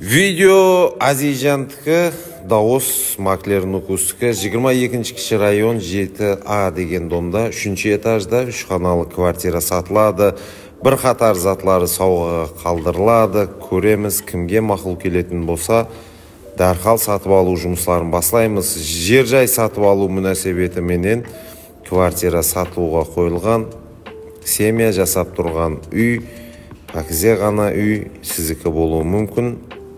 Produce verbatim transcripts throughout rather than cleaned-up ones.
Видео Азижантыкы Даос Маклернукустыкы жыйырма экинчи киши район жети А деген домда үчүнчү этажда үч каналы квартира сатылады. Bir қатар затлары сауғаға қалдырылады. Көреміз, кімге мақұл келетін болса, дарқал сатып алу жұмысларын баслаймыз. Жер жай сатып алу мүнәсебеті менен квартира сатуға қойылған, семья жасап тұрған үй, пәкізе ғана үй сіздікі болуы мүмкін.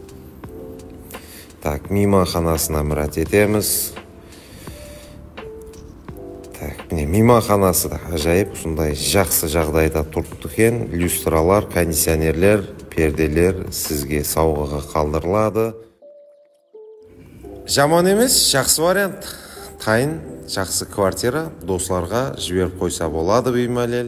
Так, мейманханасына мұрат етеміз. Так, міне мейманханасы да ажайып, сондай жақсы жағдайда тұрыпты екен. Люстралар, кондиционерлер, перделер сізге сауғаға қалдырылады. Жаман емес, жақсы вариант. Тайын, жақсы квартира достарға жіберіп қойса болады беймәлел.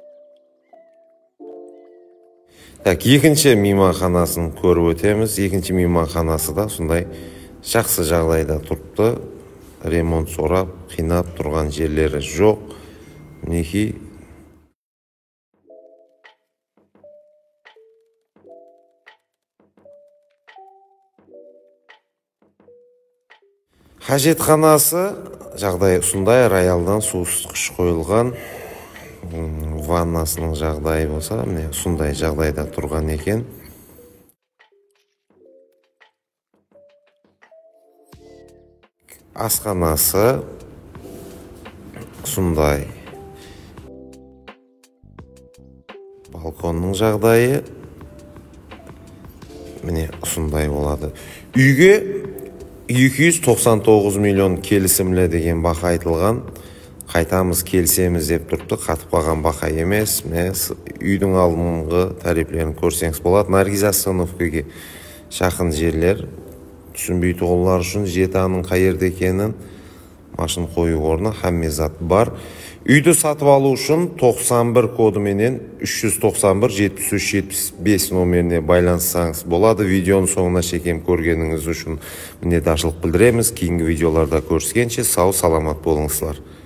Так, екінші мейманханасын көріп өтеміз. Екінші мейманханасы да сондай жақсы жағдайда тұрыпты. Ремонт сорап, қинап тұрған жерлері жоқ. Мінекей. Қажетханасы жағдай сондай, роялдан су ысытқыш қойылған. Ваннасының жағдайы болса, міне сондай жағдайда тұрған екен. Асханасы сондай. Балконның жағдайы міне сондай болады. Үйге екі жүз тоқсан тоғыз миллион келісімлі деген бақа айтылған. Қайтамыз келсеміз деп тұрыпты, қатып қалған бақа емес. Үйдің алдыңғы тарифлерін көрсеңіз болады. Наргиз Астановкаға жақын жерлер. Түсінбей тұғылар үшін жеті Аның қай жерде екенін, машин қою орны хамме зат бар. Үйді сатып алу үшін тоқсан бір коды менен үш жүз тоқсан бір жетпіс үш жетпіс бес номеріне байланыссаңыз болады. Видеоның соңына шекем көргеніңіз үшін мінеташылық білдіреміз. Кейінгі видеоларда көріскенше сау саламат болыңызлар.